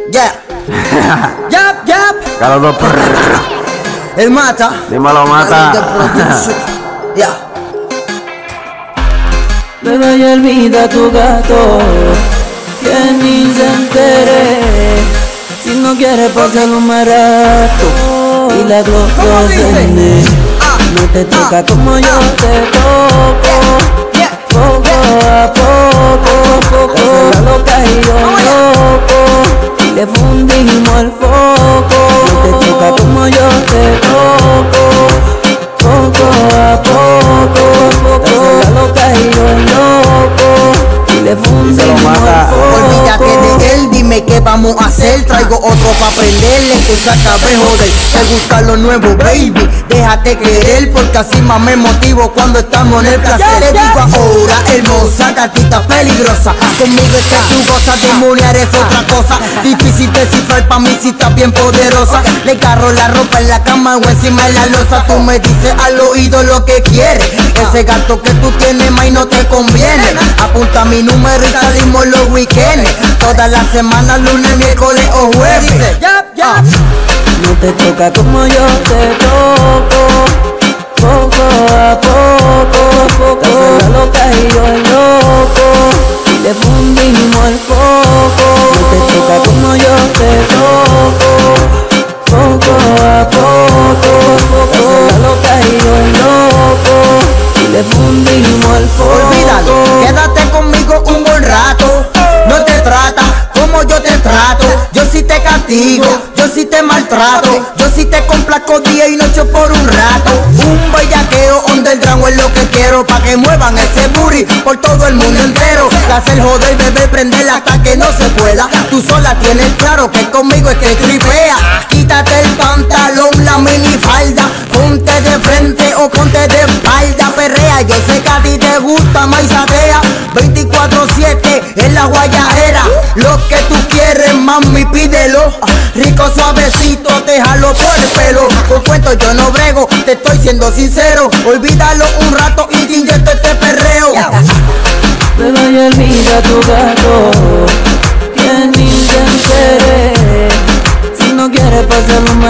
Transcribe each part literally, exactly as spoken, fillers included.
Yeah. Yap, yap. Carlos dos. El Mata. Dímelo, Mata. Yeah. Beba y olvida tu gato, que ni se entere. Si no quieres pasar un rato y la gloria vende. No te toca como yo te toco. Poco a poco, poco a loca y yo loco, y le fundimos el foco. No te toca como yo te toco. Poco a poco, poco a loca y yo loco, y le fundimos el foco. Olvídate de él, dime qué vamos a hacer. Traigo otro pa' prenderle, tú sacas de joder. Te gusta lo nuevo, baby, déjate querer, porque así más me motivo cuando estamos en el placer. Le digo ahora, hermosa, gatita peligrosa, conmigo es que tú gozas, demoniar es otra cosa. Difícil descifrar pa' mí si estás bien poderosa. Le agarro la ropa en la cama o encima de la losa. Tú me dices al oído lo que quieres. Ese gato que tú tienes, más no te conviene. Apunta mi número y salimos los weekends. Todas las semanas, lunes, miércoles o jueves. Ah. No te toca como yo te toco. Poco a poco, poco la loca y yo el loco, y le fundimos el foco. No te toca como yo te toco. Poco a poco, poco la loca y yo el loco, y le fundimos el foco. Olvídalo, quédate conmigo un buen rato. No te trata como yo te trato. Yo sí te castigo, yo sí te maltrato. Yo sí te complazco día y noche por un rato. Un bellaqueo underground es lo que quiero, pa' que muevan ese booty por todo el mundo entero. La hacer joder, bebé, prenderla hasta que no se pueda. Tú sola tienes claro que conmigo es que tripea. Quítate el pantalón, la minifalda, ponte de frente o ponte de espalda. Perrea, yo sé que a ti te gusta maizatea. veinticuatro siete en la guayajera. Lo que tú quieres, mami, pídelo. Rico, suavecito, déjalo por el pelo. Por cuento yo no brego, te estoy siendo sincero. Olvídalo un rato y te inyecto este perreo. Beba y olvida tu gato, que ni se entere. Si no quieres pasar un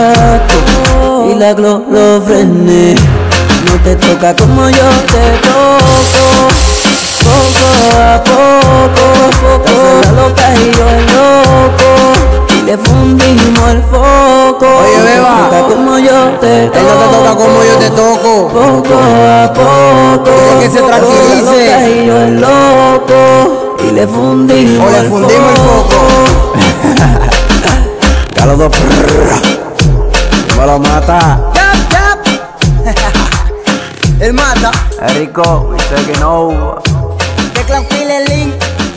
rato y la glo lo frene. No te toca como yo te toco. Poco a poco, poco la loca y yo el loco, y le fundimos el foco. Oye, beba, no te toca como yo te toco. Él no te toca como yo te toco. Poco a poco, que se tranquilice. poco la loca y yo el loco, y le fundimos, o le el, fundimos foco. el foco. Carlos dos. Dímelo, Mata. Yap, yap. El Mata. Erico, we say que no. De Clan Killer Link.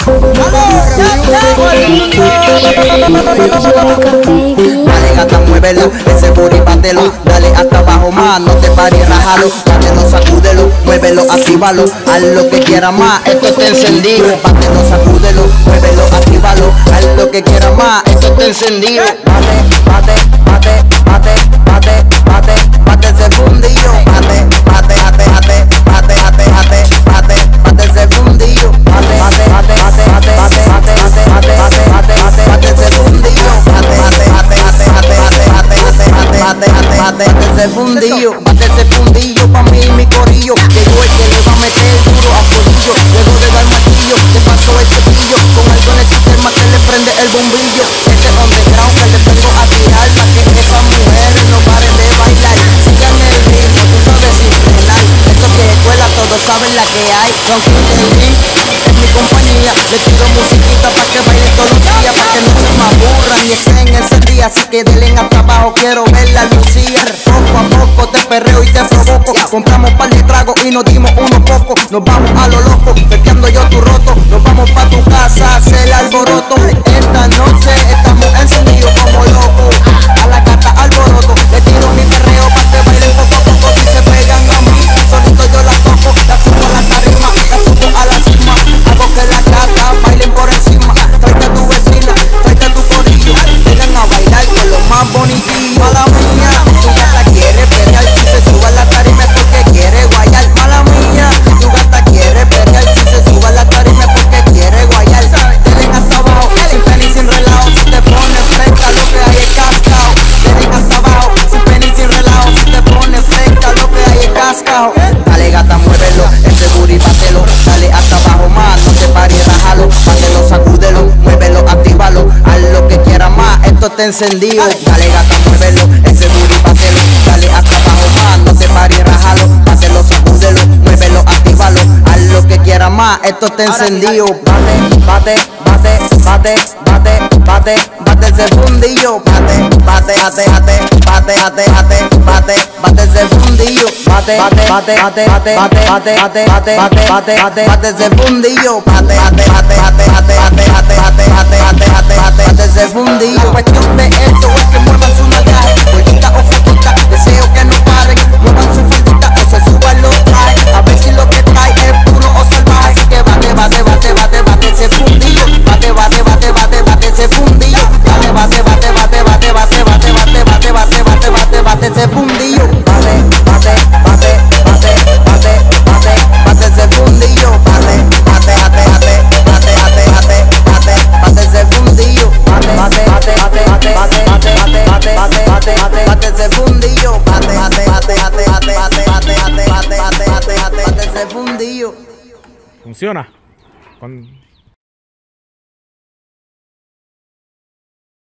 Dale gata, muévelo, ese booty bátelo. Dale hasta abajo más, no te pares, rájalo. Bátelo, sacúdelo, muévelo, actívalo. Haz lo que quieras más, esto está encendido. Bátelo, sacúdelo, muévelo, actívalo. Haz lo que quieras más, esto está encendido. Bate, bate, bate, bate, bate, bate, bate ese fundillo. Bate, bate, bate, bate, bate, bate, bate, bate, bate ese fundillo. Bate, bate, bate, bate, bate, bate, bate, bate, bate, bate, bate ese fundillo. Bate, bate, bate, bate, bate, bate, bate, bate, bate, bate, bate ese fundillo. Bate ese fundillo pa' mí y mi corillo. Llegó el que le va a meter duro a polillo. Luego de dar martillo, te pasó el cepillo. Con algo en el sistema que le prende el bombillo. Este underground que le vengo a tirar, pa' que esas mujeres no paren de bailar. Sigan el ritmo, tú sabes sin frenar. Esto que es escuela, todos saben la que hay. Tranquilo, es mi compañía. Le tiro musiquita pa' que bailen todos los días, pa' que no se me aburran y estén encendidas. Así que denle hasta abajo, quiero ver la lucía. Poco a poco te perreo y te provoco. Compramos par de tragos y nos dimos unos pocos. Nos vamos a lo loco, pepeando yo tu roto. Nos vamos pa' tu casa a hacer alboroto. Esta noche estamos encendidos como locos. A la gata alboroto, le tiro mi perreo pa' que bailen poco a poco. Si se pegan a mí, solito yo la toco. La subo a la tarima, la subo a la cima. Hago que las gatas bailen por encima. Tráete a tu vecina, tráete a tu corillo. Vengan a bailar con lo más bonitillo. Mala mía, tu gata quiere pelear. Si se sube a la tarima es porque quiere guayar. Mala mía, tu gata quiere pelear. Si se sube a la tarima es porque encendido. Dale gata, muévelo, ese booty bátelo. Dale hasta abajo más, no te pares y rájalo. Bátelo, sacúdelo, muévelo, actívalo. Haz lo que quieras más, esto está encendido. Bate, bate, bate, bate, bate, bate, bate ese fundillo. Bate, bate, bate, bate, bate, bate, bate, bate, bate ese fundillo. Bate, bate, bate, bate, bate, bate, bate, bate, bate, bate, bate, bate ese fundillo. Bate, bate, bate, bate, bate, bate, bate, bate, bate, bate, bate, bate, bate ese fundillo. La cuestión de esto es que muevan su nalgaje, gordita o flaquita, deseo que no paren, muevan su faldita o se suban los trajes, a ver si lo que trae es puro o salvaje. Así que bate, bate, bate, bate, bate ese fundillo. Bate, bate, bate, bate, bate ese fundillo. Dale, bate, bate, bate, bate, bate, bate, bate, bate, bate, bate, bate, bate ese fundillo. Bate, bate, bate, bate, bate, bate, bate ese fundillo. Bate, bate, bate, bate, bate, bate, bate, bate, bate ese fundillo. Bate, bate, bate, bate, bate, bate, bate, bate, bate, bate, bate, bate ese fundillo. Bate, bate, bate, bate, bate, bate, bate, bate, bate, bate, bate, bate, bate ese fundillo. Funciona. Con